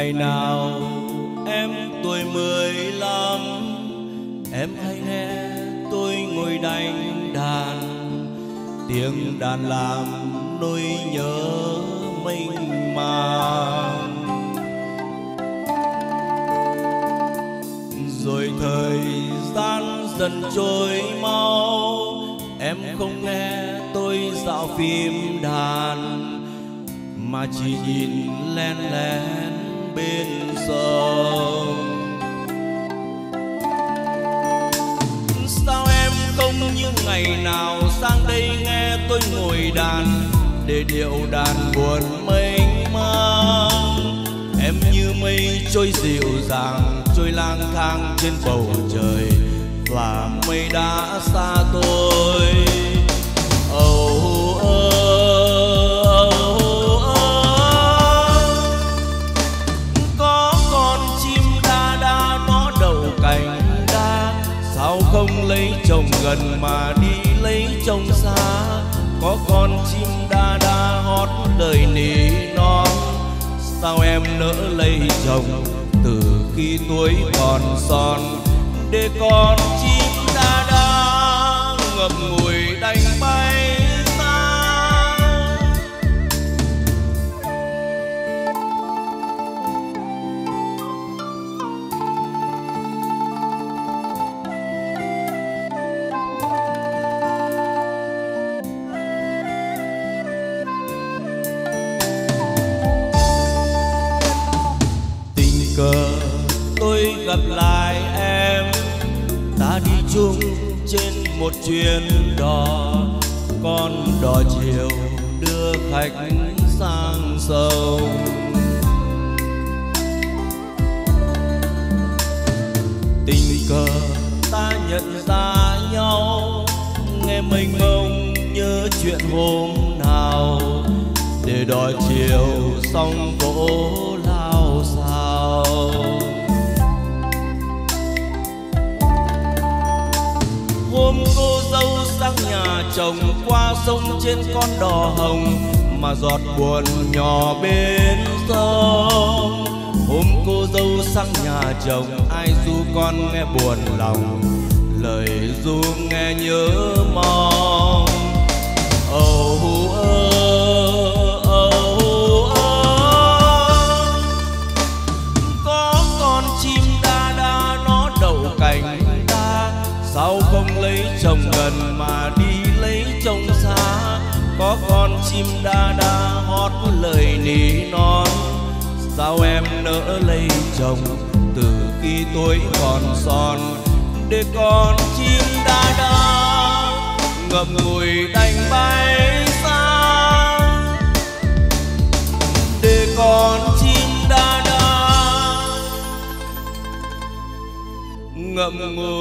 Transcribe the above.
Ngày nào em tuổi 15, em hay nghe tôi ngồi đánh đàn. Tiếng đàn làm nỗi nhớ mênh mang. Rồi thời gian dần trôi mau, em không nghe tôi dạo phim đàn, mà chỉ nhìn len lén bên sông. Sao em không như ngày nào sang đây nghe tôi ngồi đàn, để điệu đàn buồn mênh mang. Em như mây trôi dịu dàng, trôi lang thang trên bầu trời, và mây đã xa tôi. Có con chim đa đa nó đậu cành đa, sao không lấy chồng gần mà đi lấy chồng xa. Có con chim đa đa hót lời nỉ non, sao em nỡ lấy chồng từ khi tuổi còn son. Để con chim đa đa ngậm ngùi đành bay xa. Tình cờ tôi gặp lại em, ta đi chung trên một chuyến đò. Con đò chiều đưa khách sang sông. Tình cờ ta nhận ra nhau, nghe mênh mông nhớ chuyện hôm nào. Để đò chiều xong vỗ lao sao. Hôm cô dâu sang nhà chồng, qua sông trên con đò hồng, mà giọt buồn nhỏ bên sông. Hôm cô dâu sang nhà chồng, ai ru con nghe buồn lòng, lời ru nghe nhớ mong. Có con chim đa đa nó đậu cành đa, sao không lấy chồng gần mà đi lấy chồng xa. Có con chim đa đa hót lời nỉ non, sao em nỡ lấy chồng từ khi tuổi còn son. Để con chim đa đa ngậm ngùi đành bay xa. Để con chim đa đa ngậm ngùi